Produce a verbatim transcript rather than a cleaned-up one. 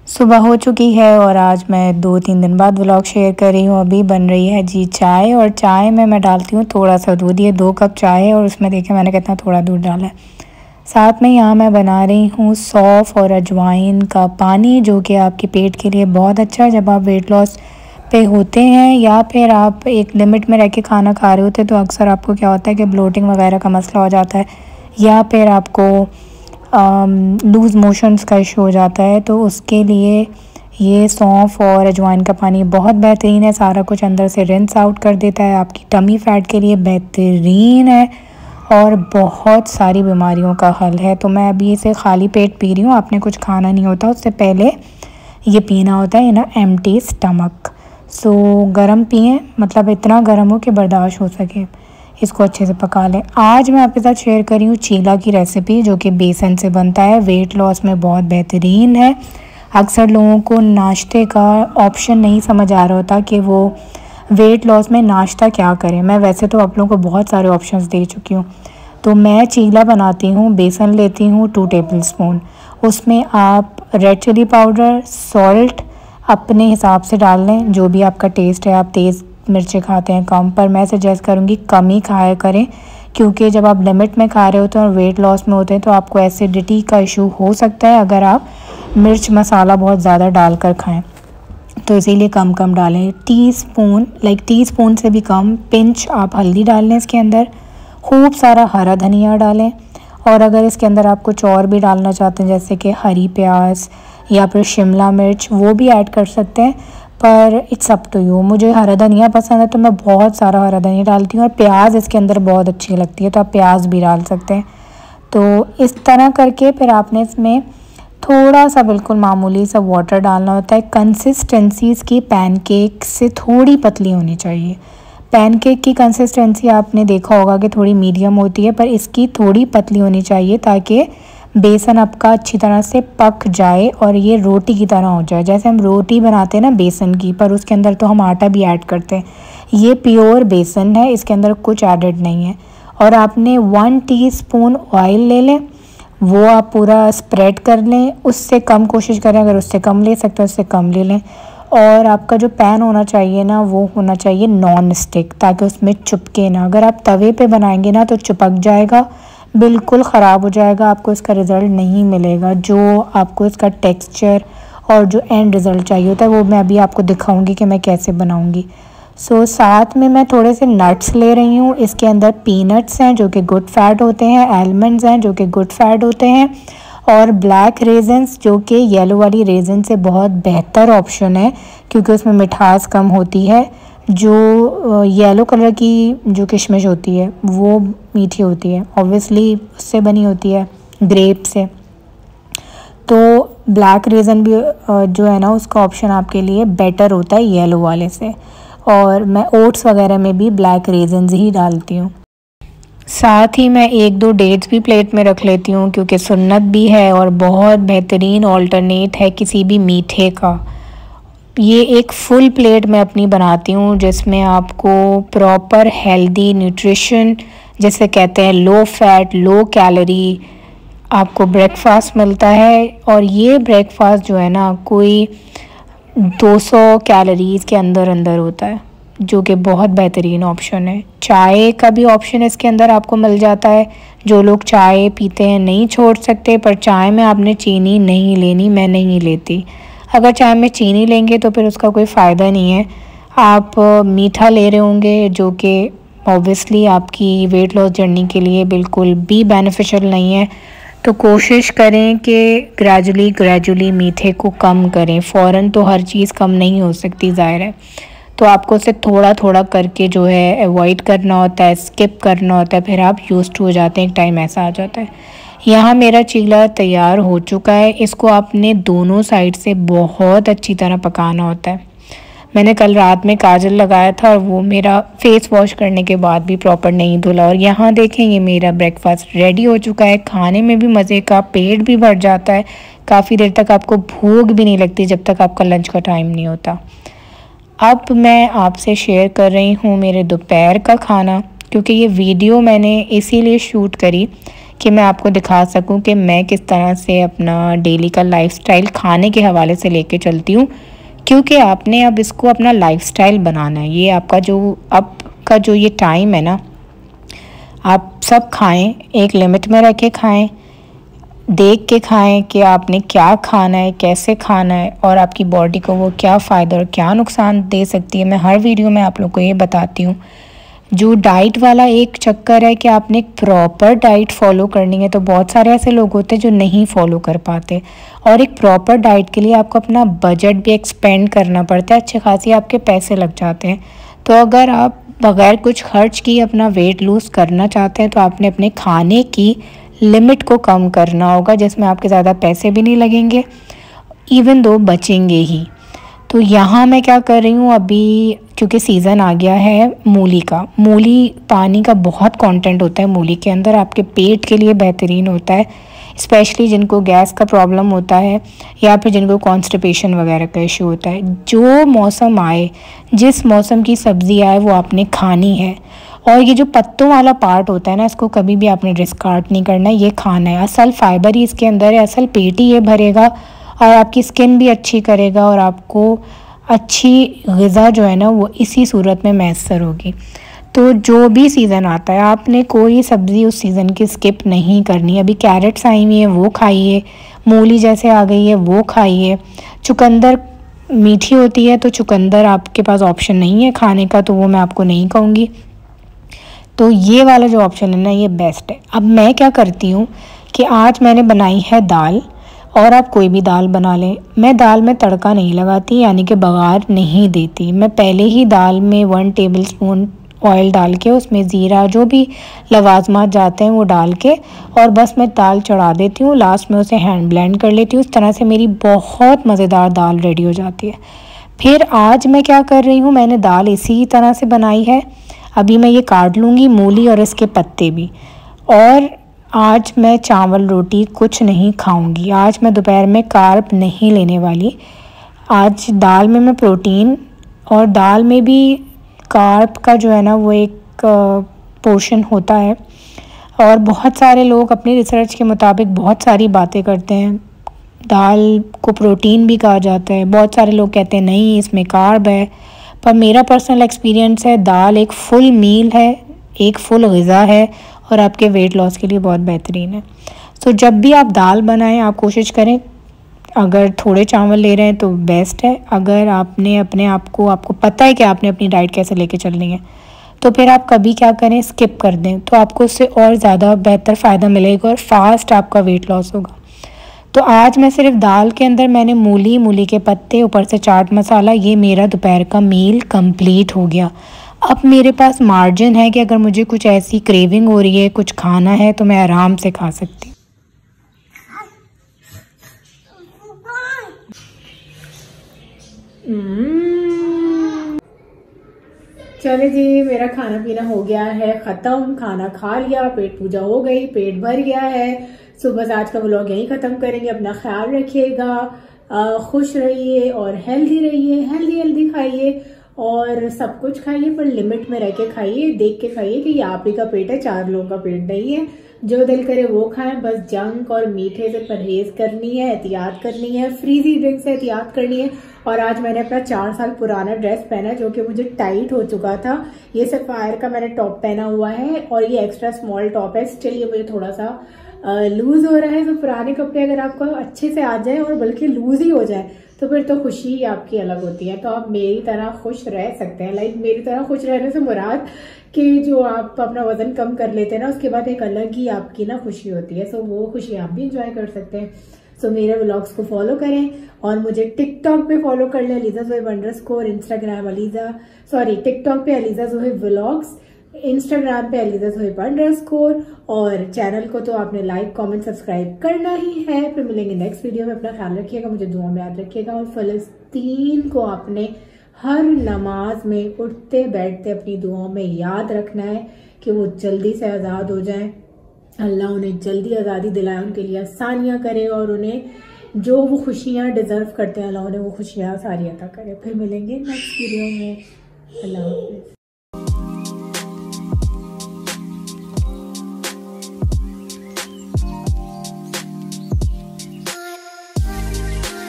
सुबह हो चुकी है और आज मैं दो तीन दिन बाद व्लॉग शेयर कर रही हूँ। अभी बन रही है जी चाय, और चाय में मैं डालती हूँ थोड़ा सा दूध। ये दो कप चाय है और उसमें देखिए मैंने कितना थोड़ा दूध डाला है। साथ में यहाँ मैं बना रही हूँ सौंफ और अजवाइन का पानी, जो कि आपके पेट के लिए बहुत अच्छा है। जब आप वेट लॉस पे होते हैं या फिर आप एक लिमिट में रह के खाना खा रहे होते हैं, तो अक्सर आपको क्या होता है कि ब्लोटिंग वगैरह का मसला हो जाता है, या फिर आपको लूज़ मोशंस का इशू हो जाता है। तो उसके लिए ये सौंफ और अजवाइन का पानी बहुत बेहतरीन है। सारा कुछ अंदर से रिंस आउट कर देता है। आपकी टमी फैट के लिए बेहतरीन है और बहुत सारी बीमारियों का हल है। तो मैं अभी इसे खाली पेट पी रही हूँ। आपने कुछ खाना नहीं होता, उससे पहले ये पीना होता है इन एम्प्टी स्टमक। सो गरम पिएँ, मतलब इतना गर्म हो कि बर्दाश्त हो सके। इसको अच्छे से पका लें। आज मैं आपके साथ शेयर कर रही हूँ चीला की रेसिपी, जो कि बेसन से बनता है। वेट लॉस में बहुत बेहतरीन है। अक्सर लोगों को नाश्ते का ऑप्शन नहीं समझ आ रहा होता कि वो वेट लॉस में नाश्ता क्या करें। मैं वैसे तो आप लोगों को बहुत सारे ऑप्शंस दे चुकी हूँ। तो मैं चीला बनाती हूँ। बेसन लेती हूँ टू टेबल स्पून, उसमें आप रेड चिली पाउडर, सॉल्ट अपने हिसाब से डाल लें, जो भी आपका टेस्ट है। आप तेज़ मिर्चें खाते हैं कम, पर मैं सजेस्ट करूँगी कम ही खाया करें, क्योंकि जब आप लिमिट में खा रहे होते हैं और वेट लॉस में होते हैं तो आपको एसिडिटी का इशू हो सकता है अगर आप मिर्च मसाला बहुत ज़्यादा डालकर खाएं। तो इसीलिए कम कम डालें। Teaspoon like teaspoon से भी कम पिंच आप हल्दी डाल लें इसके अंदर। खूब सारा हरा धनिया डालें, और अगर इसके अंदर आप कुछ और भी डालना चाहते हैं जैसे कि हरी प्याज या फिर शिमला मिर्च, वो भी ऐड कर सकते हैं, पर इट्स अप टू यू। मुझे हरा धनिया पसंद है तो मैं बहुत सारा हरा धनिया डालती हूँ, और प्याज इसके अंदर बहुत अच्छी लगती है तो आप प्याज भी डाल सकते हैं। तो इस तरह करके फिर आपने इसमें थोड़ा सा बिल्कुल मामूली सा वाटर डालना होता है। कंसिस्टेंसी इसकी पैनकेक से थोड़ी पतली होनी चाहिए। पैनकेक की कंसिस्टेंसी आपने देखा होगा कि थोड़ी मीडियम होती है, पर इसकी थोड़ी पतली होनी चाहिए ताकि बेसन आपका अच्छी तरह से पक जाए और ये रोटी की तरह हो जाए। जैसे हम रोटी बनाते हैं ना बेसन की, पर उसके अंदर तो हम आटा भी ऐड करते हैं। ये प्योर बेसन है, इसके अंदर कुछ एडेड नहीं है। और आपने वन टीस्पून ऑयल ले लें, वो आप पूरा स्प्रेड कर लें। उससे कम कोशिश करें, अगर उससे कम ले सकते हैं उससे कम ले लें। और आपका जो पैन होना चाहिए ना, वो होना चाहिए नॉन स्टिक, ताकि उसमें चिपके ना। अगर आप तवे पे बनाएंगे ना तो चिपक जाएगा, बिल्कुल ख़राब हो जाएगा, आपको इसका रिज़ल्ट नहीं मिलेगा जो आपको इसका टेक्सचर और जो एंड रिज़ल्ट चाहिए होता है। वो मैं अभी आपको दिखाऊंगी कि मैं कैसे बनाऊंगी। सो so, साथ में मैं थोड़े से नट्स ले रही हूँ। इसके अंदर पीनट्स हैं जो कि गुड फैट होते हैं, आलमंड्स हैं जो कि गुड फैट होते हैं, और ब्लैक रेजन्स जो कि येलो वाली रेजन से बहुत बेहतर ऑप्शन है, क्योंकि उसमें मिठास कम होती है। जो येलो कलर की जो किशमिश होती है वो मीठी होती है, ऑब्वियसली उससे बनी होती है ग्रेप से। तो ब्लैक रेजन भी जो है ना, उसका ऑप्शन आपके लिए बेटर होता है येलो वाले से। और मैं ओट्स वगैरह में भी ब्लैक रेजन्स ही डालती हूँ। साथ ही मैं एक दो डेट्स भी प्लेट में रख लेती हूँ, क्योंकि सुन्नत भी है और बहुत बेहतरीन ऑल्टरनेट है किसी भी मीठे का। ये एक फुल प्लेट मैं अपनी बनाती हूँ, जिसमें आपको प्रॉपर हेल्दी न्यूट्रिशन, जैसे कहते हैं लो फैट लो कैलोरी, आपको ब्रेकफास्ट मिलता है। और ये ब्रेकफास्ट जो है ना, कोई दो सौ कैलोरीज़ के अंदर अंदर होता है, जो कि बहुत बेहतरीन ऑप्शन है। चाय का भी ऑप्शन इसके अंदर आपको मिल जाता है। जो लोग चाय पीते हैं नहीं छोड़ सकते, पर चाय में आपने चीनी नहीं लेनी, मैं नहीं लेती। अगर चाय में चीनी लेंगे तो फिर उसका कोई फ़ायदा नहीं है। आप मीठा ले रहे होंगे, जो कि ऑब्वियसली आपकी वेट लॉस जर्नी के लिए बिल्कुल भी बेनिफिशियल नहीं है। तो कोशिश करें कि ग्रेजुअली ग्रेजुअली मीठे को कम करें। फ़ौरन तो हर चीज़ कम नहीं हो सकती, ज़ाहिर है। तो आपको उसे थोड़ा थोड़ा करके जो है अवॉइड करना होता है, स्किप करना होता है, फिर आप यूज्ड हो जाते हैं। एक टाइम ऐसा आ जाता है। यहाँ मेरा चीला तैयार हो चुका है। इसको आपने दोनों साइड से बहुत अच्छी तरह पकाना होता है। मैंने कल रात में काजल लगाया था और वो मेरा फेस वॉश करने के बाद भी प्रॉपर नहीं धुला। और यहाँ देखें, ये मेरा ब्रेकफास्ट रेडी हो चुका है। खाने में भी मज़े का, पेट भी भर जाता है। काफ़ी देर तक आपको भूख भी नहीं लगती जब तक आपका लंच का टाइम नहीं होता। अब मैं आपसे शेयर कर रही हूँ मेरे दोपहर का खाना, क्योंकि ये वीडियो मैंने इसीलिए शूट करी कि मैं आपको दिखा सकूं कि मैं किस तरह से अपना डेली का लाइफस्टाइल खाने के हवाले से लेके चलती हूँ, क्योंकि आपने अब इसको अपना लाइफस्टाइल बनाना है। ये आपका जो अब का जो ये टाइम है ना, आप सब खाएं, एक लिमिट में रह के खाएं, देख के खाएं कि आपने क्या खाना है, कैसे खाना है और आपकी बॉडी को वो क्या फ़ायदा और क्या नुकसान दे सकती है। मैं हर वीडियो में आप लोग को ये बताती हूँ। जो डाइट वाला एक चक्कर है कि आपने एक प्रॉपर डाइट फॉलो करनी है, तो बहुत सारे ऐसे लोग होते हैं जो नहीं फॉलो कर पाते, और एक प्रॉपर डाइट के लिए आपको अपना बजट भी एक्सपेंड करना पड़ता है, अच्छे खासी आपके पैसे लग जाते हैं। तो अगर आप बगैर कुछ खर्च किए अपना वेट लूज़ करना चाहते हैं तो आपने अपने खाने की लिमिट को कम करना होगा, जिसमें आपके ज़्यादा पैसे भी नहीं लगेंगे, इवन दो बचेंगे ही। तो यहाँ मैं क्या कर रही हूँ अभी, क्योंकि सीज़न आ गया है मूली का। मूली पानी का बहुत कंटेंट होता है मूली के अंदर, आपके पेट के लिए बेहतरीन होता है, स्पेशली जिनको गैस का प्रॉब्लम होता है या फिर जिनको कॉन्स्टिपेशन वगैरह का इशू होता है। जो मौसम आए, जिस मौसम की सब्ज़ी आए वो आपने खानी है। और ये जो पत्तों वाला पार्ट होता है ना, इसको कभी भी आपने डिस्कार्ड नहीं करना, ये खाना है। असल फाइबर ही इसके अंदर है, असल पेट ही ये भरेगा और आपकी स्किन भी अच्छी करेगा और आपको अच्छी ग़िज़ा जो है ना वो इसी सूरत में मैसर होगी। तो जो भी सीज़न आता है आपने कोई सब्ज़ी उस सीज़न की स्किप नहीं करनी। अभी कैरेट्स आई हुई हैं वो खाइए, मूली जैसे आ गई है वो खाइए। चुकंदर मीठी होती है तो चुकंदर आपके पास ऑप्शन नहीं है खाने का, तो वो मैं आपको नहीं कहूँगी। तो ये वाला जो ऑप्शन है ना ये बेस्ट है। अब मैं क्या करती हूँ कि आज मैंने बनाई है दाल, और आप कोई भी दाल बना लें। मैं दाल में तड़का नहीं लगाती, यानी कि बघार नहीं देती। मैं पहले ही दाल में वन टेबल स्पून ऑयल डाल के उसमें ज़ीरा जो भी लवाजमात जाते हैं वो डाल के और बस मैं दाल चढ़ा देती हूँ। लास्ट में उसे हैंड ब्लेंड कर लेती हूँ। इस तरह से मेरी बहुत मज़ेदार दाल रेडी हो जाती है। फिर आज मैं क्या कर रही हूँ, मैंने दाल इसी तरह से बनाई है। अभी मैं ये काट लूँगी, मूली और इसके पत्ते भी। और आज मैं चावल रोटी कुछ नहीं खाऊंगी। आज मैं दोपहर में कार्ब नहीं लेने वाली। आज दाल में मैं प्रोटीन, और दाल में भी कार्ब का जो है ना वो एक पोर्शन होता है। और बहुत सारे लोग अपनी रिसर्च के मुताबिक बहुत सारी बातें करते हैं। दाल को प्रोटीन भी कहा जाता है, बहुत सारे लोग कहते हैं नहीं इसमें कार्ब है, पर मेरा पर्सनल एक्सपीरियंस है दाल एक फुल मील है, एक फुल ग़िज़ा है और आपके वेट लॉस के लिए बहुत बेहतरीन है। सो जब भी आप दाल बनाएं आप कोशिश करें, अगर थोड़े चावल ले रहे हैं तो बेस्ट है। अगर आपने अपने आप को आपको पता है कि आपने अपनी डाइट कैसे लेके चलनी है तो फिर आप कभी क्या करें, स्किप कर दें, तो आपको उससे और ज़्यादा बेहतर फ़ायदा मिलेगा और फास्ट आपका वेट लॉस होगा। तो आज मैं सिर्फ दाल के अंदर मैंने मूली, मूली के पत्ते, ऊपर से चाट मसाला, ये मेरा दोपहर का मील कंप्लीट हो गया। अब मेरे पास मार्जिन है कि अगर मुझे कुछ ऐसी क्रेविंग हो रही है, कुछ खाना है, तो मैं आराम से खा सकती हूँ। चले जी, मेरा खाना पीना हो गया है ख़त्म। खाना खा लिया, पेट पूजा हो गई, पेट भर गया है। सो बस आज का व्लॉग यहीं ख़त्म करेंगे। अपना ख्याल रखिएगा, खुश रहिए और हेल्दी रहिए। हेल्दी हेल्दी खाइए और सब कुछ खाइए, पर लिमिट में रह के खाइए। देख के खाइए कि ये आप ही का पेट है, चार लोगों का पेट नहीं है। जो दिल करे वो खाएं, बस जंक और मीठे से परहेज करनी है, एहतियात करनी है, फ्रीजी ड्रिंक से एहतियात करनी है। और आज मैंने अपना चार साल पुराना ड्रेस पहना जो कि मुझे टाइट हो चुका था। ये सफायर का मैंने टॉप पहना हुआ है और ये एक्स्ट्रा स्मॉल टॉप है। स्टिल ये मुझे थोड़ा सा लूज हो रहा है। तो पुराने कपड़े अगर आपको अच्छे से आ जाए और बल्कि लूज ही हो जाए तो फिर तो खुशी ही आपकी अलग होती है। तो आप मेरी तरह खुश रह सकते हैं। लाइक मेरी तरह खुश रहने से मुराद कि जो आप अपना वजन कम कर लेते हैं ना, उसके बाद एक अलग ही आपकी ना खुशी होती है। सो वो खुशी आप भी इंजॉय कर सकते हैं। सो मेरे व्लॉग्स को फॉलो करें और मुझे टिकटॉक पे फॉलो कर लें, Aliza Zohaib underscore, Instagram Aliza sorry TikTok पे अलीजा ज़ोहैब व्लॉग्स, इंस्टाग्राम पे अलीजा ज़ोहैब अंडरस्कोर, और चैनल को तो आपने लाइक कमेंट सब्सक्राइब करना ही है। फिर मिलेंगे नेक्स्ट वीडियो में। अपना ख्याल रखिएगा, मुझे दुआ में याद रखिएगा। और फ़लस्तीन को आपने हर नमाज में उठते बैठते अपनी दुआओं में याद रखना है कि वो जल्दी से आज़ाद हो जाएं। अल्लाह उन्हें जल्दी आज़ादी दिलाए, उनके लिए आसानियाँ करे और उन्हें जो वो खुशियाँ डिज़र्व करते हैं अल्लाह उन्हें वो खुशियाँ सारी अता करे। फिर मिलेंगे नेक्स्ट वीडियो में। अल्लाह हाफ़िज़।